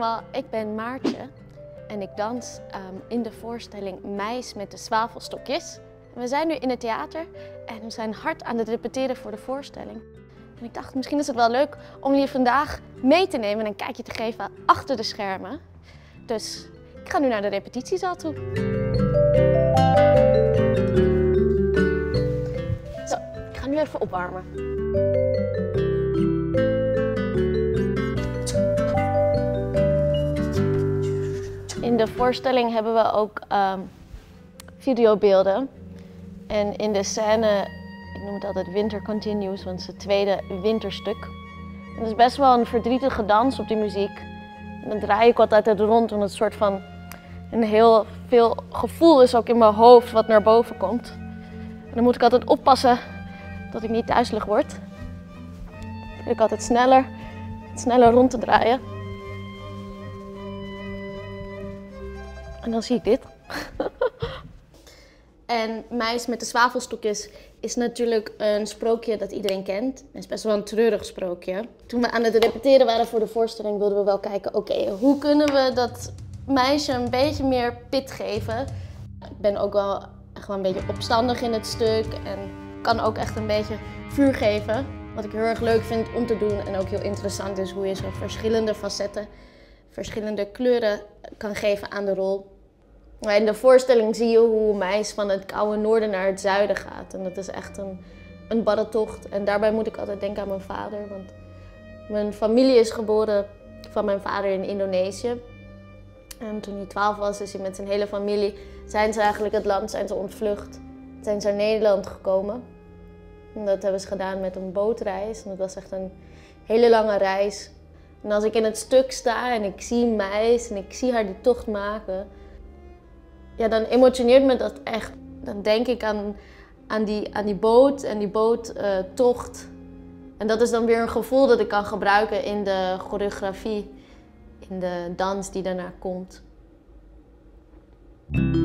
allemaal, ik ben Maartje en ik dans in de voorstelling Meis met de zwavelstokjes. We zijn nu in het theater en we zijn hard aan het repeteren voor de voorstelling. En ik dacht, misschien is het wel leuk om jullie vandaag mee te nemen en een kijkje te geven achter de schermen. Dus ik ga nu naar de repetitiezaal toe. Zo, ik ga nu even opwarmen. In de voorstelling hebben we ook videobeelden. En in de scène, ik noem het altijd Winter Continues, want het is het tweede winterstuk. En het is best wel een verdrietige dans op die muziek. En dan draai ik altijd het rond, omdat het soort van een heel veel gevoel is ook in mijn hoofd wat naar boven komt. En dan moet ik altijd oppassen dat ik niet duizelig word. Dan wil ik altijd sneller rond te draaien. En dan zie ik dit. En Meis met de zwavelstokjes is natuurlijk een sprookje dat iedereen kent. Het is best wel een treurig sprookje. Toen we aan het repeteren waren voor de voorstelling wilden we wel kijken, oké, hoe kunnen we dat meisje een beetje meer pit geven? Ik ben ook wel echt wel een beetje opstandig in het stuk en kan ook echt een beetje vuur geven. Wat ik heel erg leuk vind om te doen en ook heel interessant is hoe je zo verschillende facetten, verschillende kleuren kan geven aan de rol. In de voorstelling zie je hoe Meis van het koude noorden naar het zuiden gaat. En dat is echt een barre tocht. En daarbij moet ik altijd denken aan mijn vader. Want mijn familie is geboren van mijn vader in Indonesië. En toen hij 12 was, is hij met zijn hele familie, zijn ze eigenlijk het land ontvlucht. Zijn ze naar Nederland gekomen. En dat hebben ze gedaan met een bootreis. En dat was echt een hele lange reis. En als ik in het stuk sta en ik zie Meis en ik zie haar die tocht maken, ja, dan emotioneert me dat echt. Dan denk ik aan die boot en die boottocht. En dat is dan weer een gevoel dat ik kan gebruiken in de choreografie, in de dans die daarna komt.